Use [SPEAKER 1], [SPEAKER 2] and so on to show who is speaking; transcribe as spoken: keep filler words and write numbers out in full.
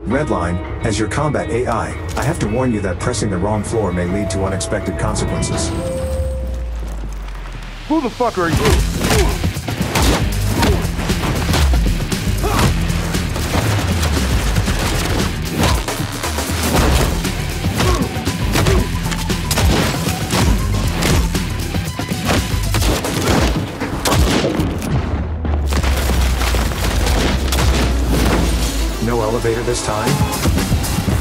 [SPEAKER 1] Redline, as your combat A I, I have to warn you that pressing the wrong floor may lead to unexpected consequences.
[SPEAKER 2] Who the fuck are you?
[SPEAKER 1] No elevator this time?